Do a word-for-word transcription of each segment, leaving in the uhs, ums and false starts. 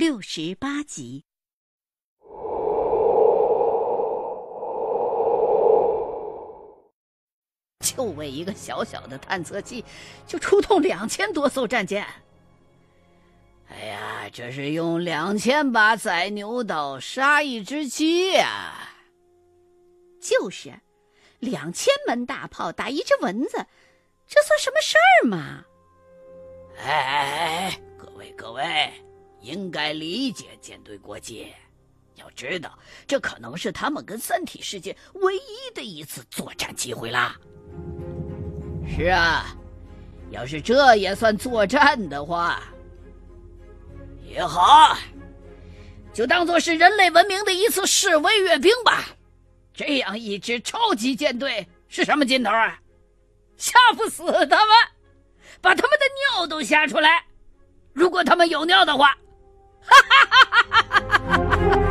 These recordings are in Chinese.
六十八集。就为一个小小的探测器，就出动两千多艘战舰。哎呀，这是用两千把宰牛刀杀一只鸡呀！就是，两千门大炮打一只蚊子，这算什么事儿嘛？哎哎哎，各位各位，应该理解舰队过界。要知道，这可能是他们跟三体世界唯一的一次作战机会啦。是啊，要是这也算作战的话，也好，就当作是人类文明的一次示威阅兵吧。这样一支超级舰队是什么劲头啊？吓不死他们，把他们的尿都吓出来，如果他们有尿的话。哈哈哈哈哈哈！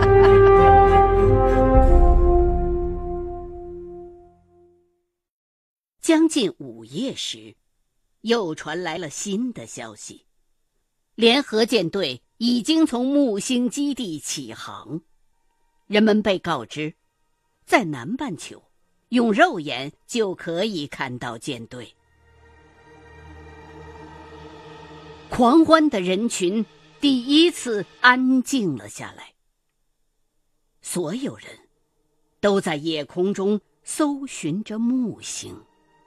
将近午夜时，又传来了新的消息，联合舰队已经从木星基地起航。人们被告知，在南半球用肉眼就可以看到舰队。狂欢的人群第一次安静了下来，所有人都在夜空中搜寻着木星。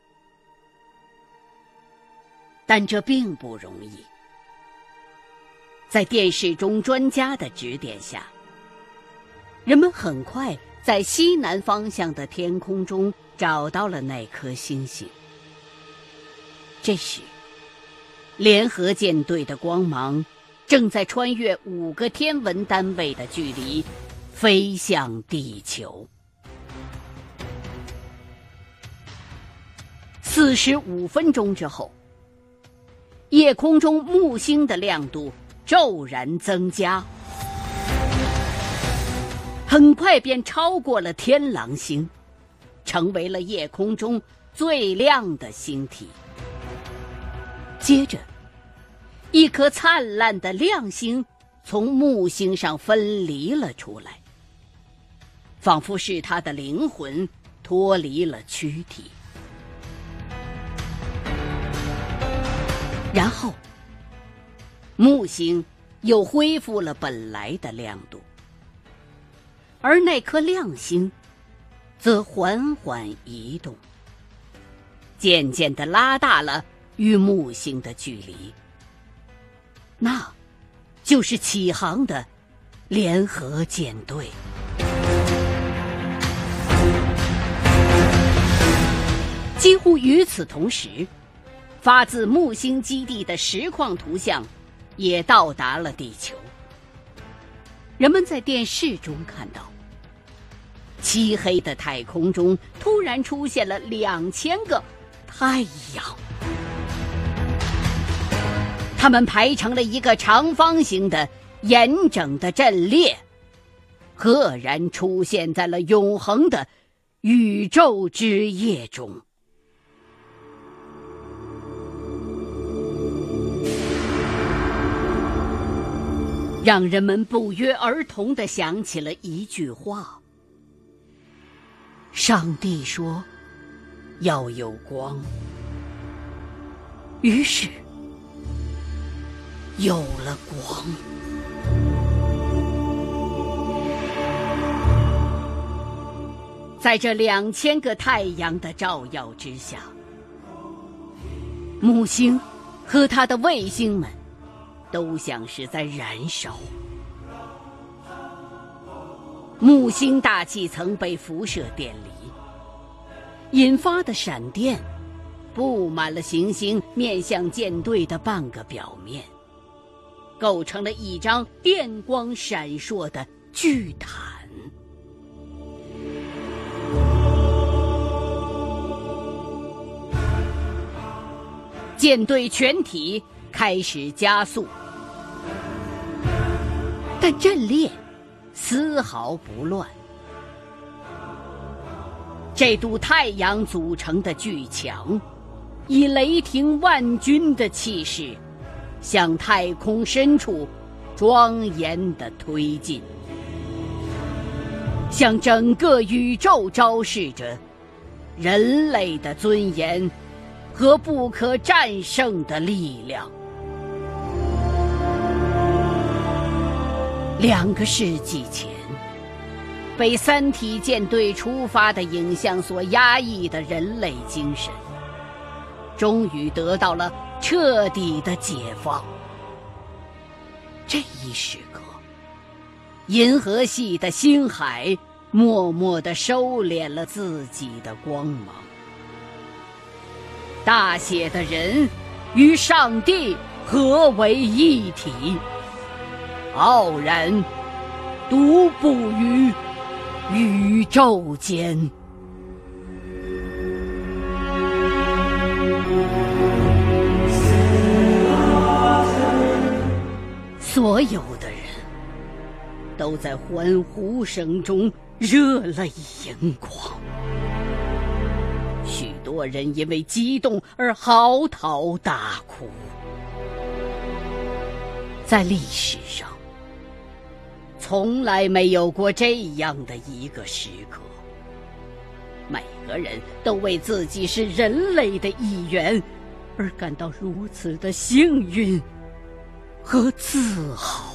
但这并不容易。在电视中专家的指点下，人们很快在西南方向的天空中找到了那颗星星。这时，联合舰队的光芒正在穿越五个天文单位的距离，飞向地球。四十五分钟之后，夜空中木星的亮度骤然增加，很快便超过了天狼星，成为了夜空中最亮的星体。接着，一颗灿烂的亮星从木星上分离了出来，仿佛是它的灵魂脱离了躯体。然后，木星又恢复了本来的亮度，而那颗亮星则缓缓移动，渐渐地拉大了与木星的距离。那就是起航的联合舰队。几乎与此同时，发自木星基地的实况图像也到达了地球。人们在电视中看到，漆黑的太空中突然出现了两千个太阳，它们排成了一个长方形的严整的阵列，赫然出现在了永恒的宇宙之夜中。让人们不约而同地想起了一句话：上帝说要有光，于是有了光。在这两千个太阳的照耀之下，木星和它的卫星们都像是在燃烧。木星大气层被辐射电离，引发的闪电布满了行星面向舰队的半个表面，构成了一张电光闪烁的巨毯。舰队全体开始加速，但阵列丝毫不乱。这堵太阳组成的巨墙，以雷霆万钧的气势，向太空深处庄严地推进，向整个宇宙昭示着人类的尊严和不可战胜的力量。两个世纪前，被三体舰队出发的影像所压抑的人类精神，终于得到了彻底的解放。这一时刻，银河系的星海默默地收敛了自己的光芒。大写的人与上帝合为一体，傲然独步于宇宙间。所有的人都在欢呼声中热泪盈眶，许多人因为激动而嚎啕大哭。在历史上，从来没有过这样的一个时刻，每个人都为自己是人类的一员而感到如此的幸运和自豪。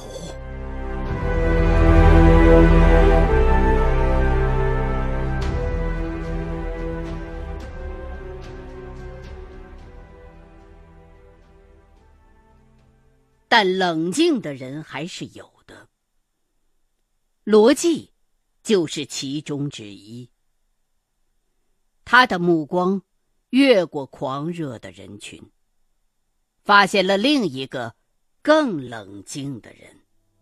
但冷静的人还是有的，罗辑就是其中之一。他的目光越过狂热的人群，发现了另一个更冷静的人。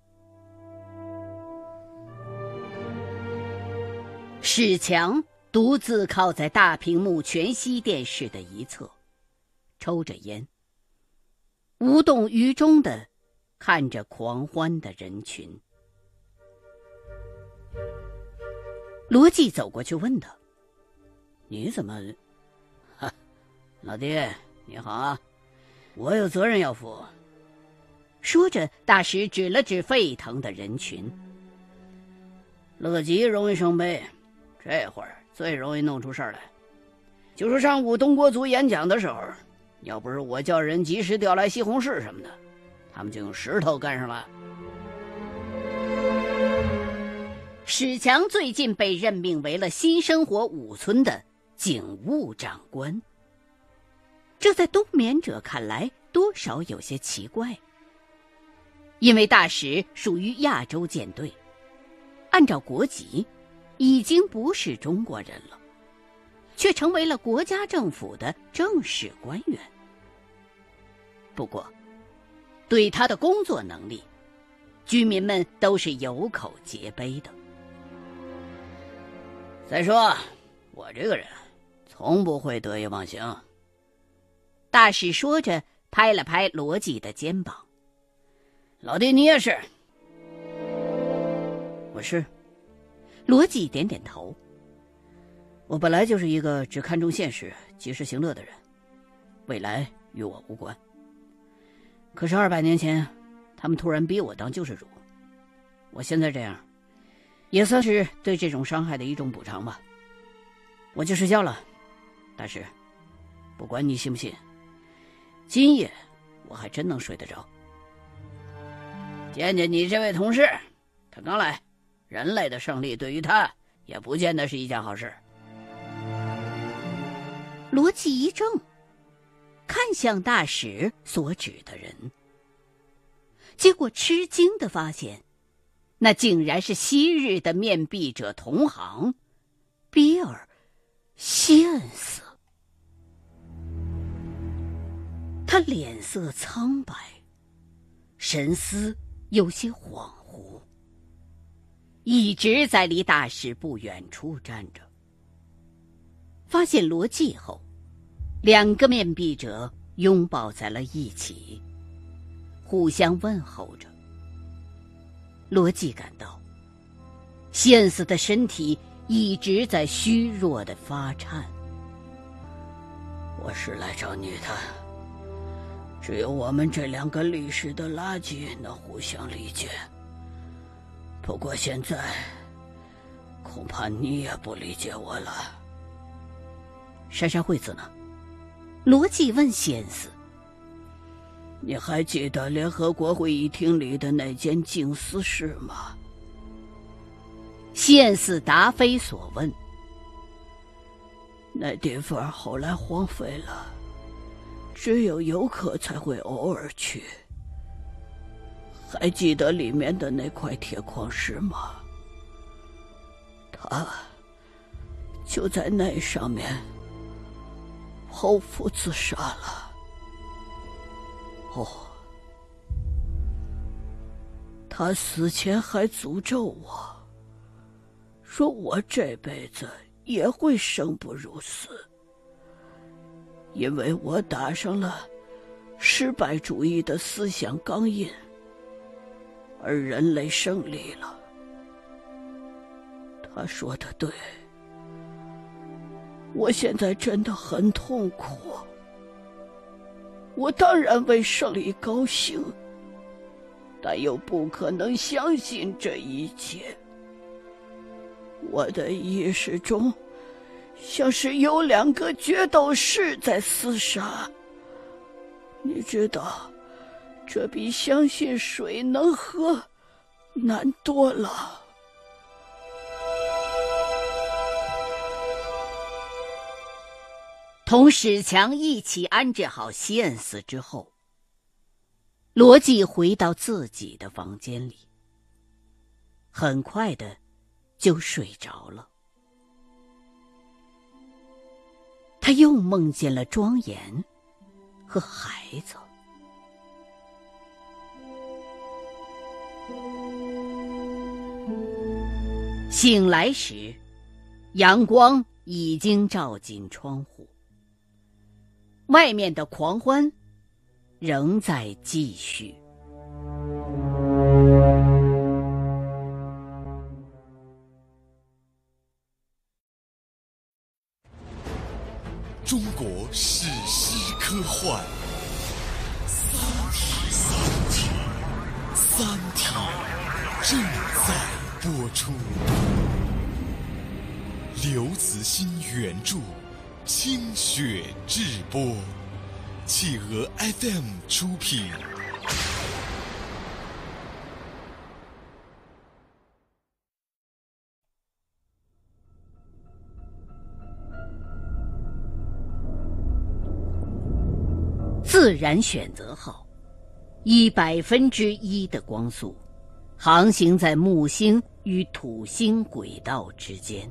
史强独自靠在大屏幕全息电视的一侧，抽着烟，无动于衷地看着狂欢的人群。罗辑走过去问他：“你怎么？”“哈，老弟，你好啊，我有责任要负。”说着，大使指了指沸腾的人群：“乐极容易生悲，这会儿最容易弄出事儿来。就是上午东国族演讲的时候，要不是我叫人及时调来西红柿什么的，他们就用石头干上了。”史强最近被任命为了新生活五村的警务长官，这在冬眠者看来多少有些奇怪，因为大使属于亚洲舰队，按照国籍已经不是中国人了，却成为了国家政府的正式官员。不过对他的工作能力，居民们都是有口皆碑的。再说，我这个人从不会得意忘形。大使说着，拍了拍罗辑的肩膀：“老弟，你也是。”“我是。”罗辑点点头。“我本来就是一个只看重现实、及时行乐的人，未来与我无关。可是二百年前，他们突然逼我当救世主，我现在这样，也算是对这种伤害的一种补偿吧。我去睡觉了，大使，不管你信不信，今夜我还真能睡得着。见见你这位同事，他刚来，人类的胜利对于他也不见得是一件好事。”罗辑一怔，看向大使所指的人，结果吃惊地发现，那竟然是昔日的面壁者同行比尔谢恩斯。他脸色苍白，神思有些恍惚，一直在离大使不远处站着。发现罗辑后，两个面壁者拥抱在了一起，互相问候着。罗辑感到谢恩斯的身体一直在虚弱地发颤。“我是来找你的， 只有我们这两个历史的垃圾能互相理解。不过现在，恐怕你也不理解我了。 珊珊惠子呢？罗辑问谢斯。 你还记得联合国会议厅里的那间静思室吗？ 谢斯答非所问。 那地方后来荒废了，只有游客才会偶尔去。还记得里面的那块铁矿石吗？他就在那上面剖腹自杀了。哦，他死前还诅咒我，说我这辈子也会生不如死，因为我打上了失败主义的思想钢印，而人类胜利了。他说的对，我现在真的很痛苦。我当然为胜利高兴，但又不可能相信这一切。我的意识中像是有两个决斗士在厮杀，你知道，这比相信水能喝难多了。 同史强一起安置好谢恩斯之后，罗辑回到自己的房间里，很快的就睡着了。他又梦见了庄严和孩子。醒来时，阳光已经照进窗户，外面的狂欢仍在继续。 中国史诗科幻，三体，三体，三体正在播出。刘慈欣原著，清雪制播，企鹅 F M 出品。 自然选择号以百分之一的光速航行在木星与土星轨道之间。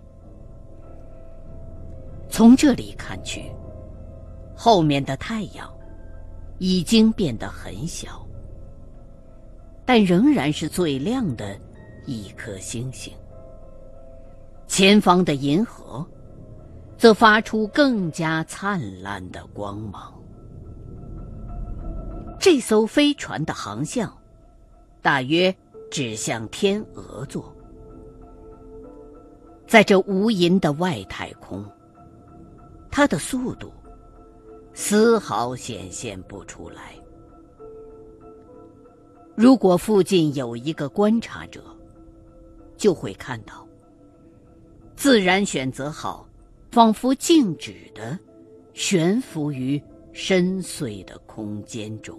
从这里看去，后面的太阳已经变得很小，但仍然是最亮的一颗星星。前方的银河则发出更加灿烂的光芒。这艘飞船的航向大约指向天鹅座。在这无垠的外太空，它的速度丝毫显现不出来。如果附近有一个观察者，就会看到自然选择号仿佛静止地悬浮于深邃的空间中。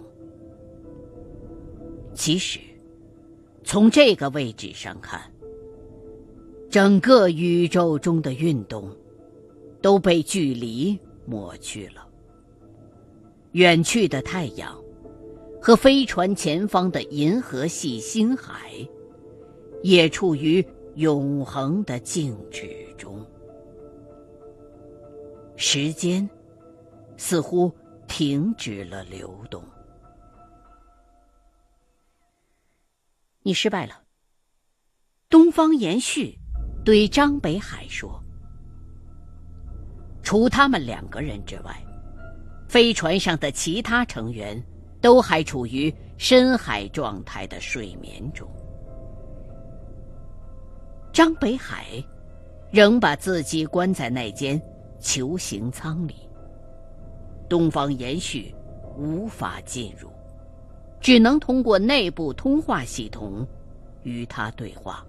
其实，从这个位置上看，整个宇宙中的运动都被距离抹去了。远去的太阳和飞船前方的银河系星海也处于永恒的静止中。时间似乎停止了流动。你失败了，东方延续对张北海说。除他们两个人之外，飞船上的其他成员都还处于深海状态的睡眠中。张北海仍把自己关在那间球形舱里，东方延续无法进入，只能通过内部通话系统与他对话。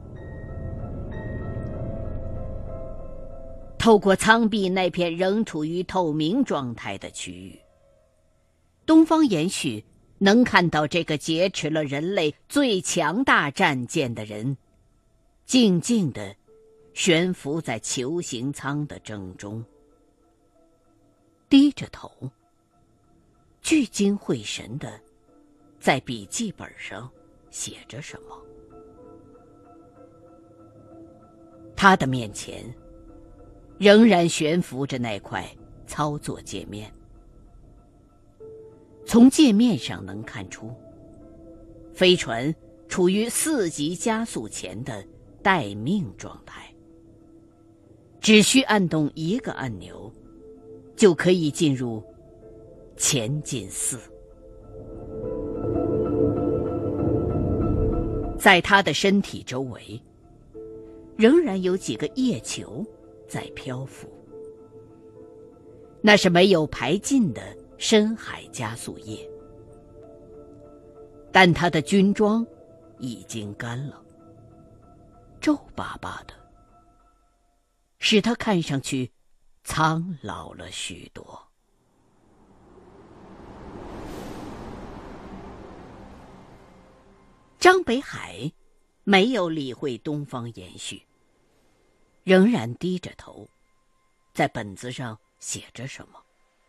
透过舱壁那片仍处于透明状态的区域，东方延续能看到这个劫持了人类最强大战舰的人，静静地悬浮在球形舱的正中，低着头，聚精会神地在笔记本上写着什么。他的面前仍然悬浮着那块操作界面，从界面上能看出，飞船处于四级加速前的待命状态，只需按动一个按钮，就可以进入前进四。在他的身体周围，仍然有几个液球在漂浮，那是没有排尽的深海加速液，但他的军装已经干了，皱巴巴的，使他看上去苍老了许多。张北海没有理会东方延续，仍然低着头，在本子上写着什么。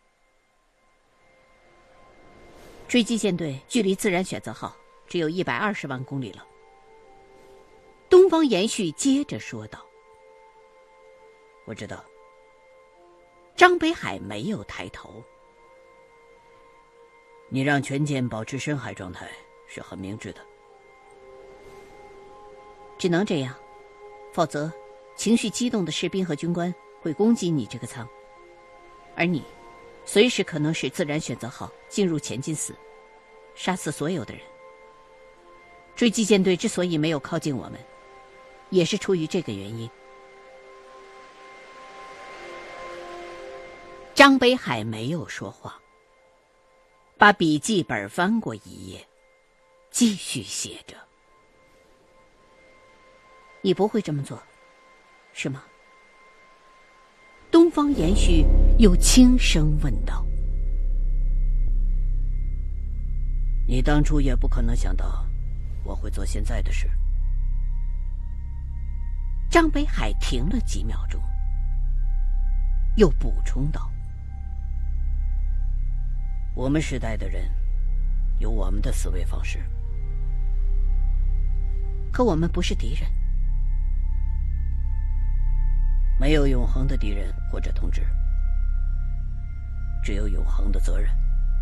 追击舰队距离自然选择号只有一百二十万公里了。东方延续接着说道：“我知道。”张北海没有抬头。你让全舰保持深海状态是很明智的。只能这样，否则情绪激动的士兵和军官会攻击你这个舱，而你随时可能使自然选择号进入前进四，杀死所有的人。追击舰队之所以没有靠近我们，也是出于这个原因。张北海没有说话，把笔记本翻过一页，继续写着。你不会这么做，是吗？东方延续又轻声问道。你当初也不可能想到我会做现在的事。张北海停了几秒钟，又补充道：我们时代的人有我们的思维方式，可我们不是敌人。没有永恒的敌人或者同志，只有永恒的责任。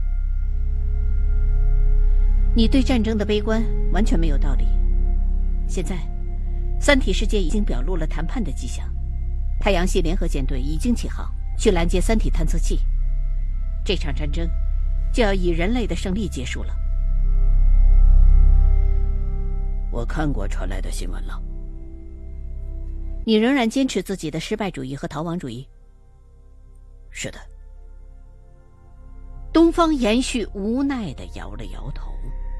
你对战争的悲观完全没有道理。现在三体世界已经表露了谈判的迹象，太阳系联合舰队已经起航去拦截三体探测器，这场战争就要以人类的胜利结束了。我看过传来的新闻了。你仍然坚持自己的失败主义和逃亡主义？是的。东方延续无奈地摇了摇头。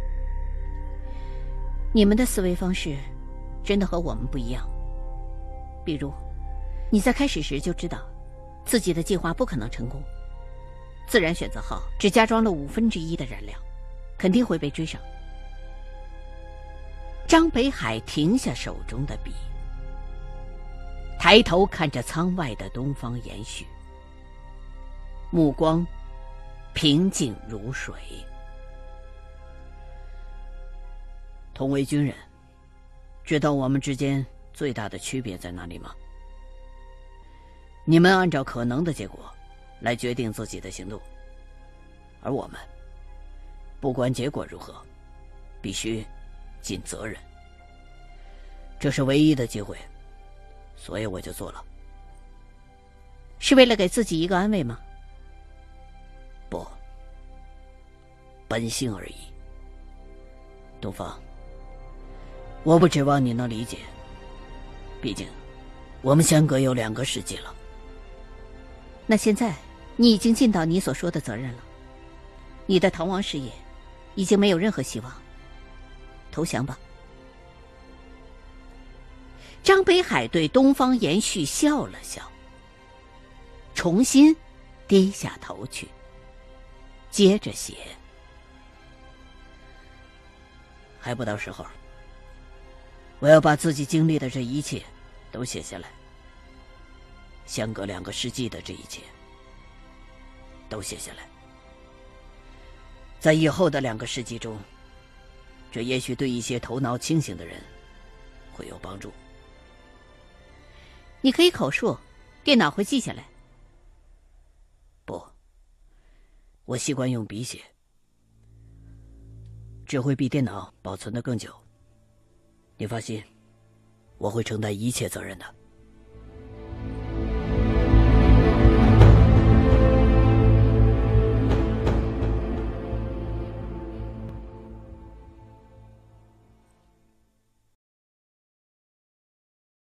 你们的思维方式真的和我们不一样。比如，你在开始时就知道自己的计划不可能成功，自然选择号只加装了五分之一的燃料，肯定会被追上。张北海停下手中的笔，抬头看着舱外的东方延续，目光平静如水。同为军人，知道我们之间最大的区别在哪里吗？你们按照可能的结果来决定自己的行动，而我们不管结果如何，必须尽责任。这是唯一的机会，所以我就做了。是为了给自己一个安慰吗？不，本性而已。东方，我不指望你能理解，毕竟我们相隔有两个世纪了。那现在你已经尽到你所说的责任了。 你的逃亡事业已经没有任何希望，投降吧。张北海对东方延续笑了笑，重新低下头去，接着写。还不到时候，我要把自己经历的这一切都写下来，相隔两个世纪的这一切都写下来，在以后的两个世纪中，这也许对一些头脑清醒的人会有帮助。你可以口述，电脑会记下来。不，我习惯用笔写，只会比电脑保存得更久。你放心，我会承担一切责任的。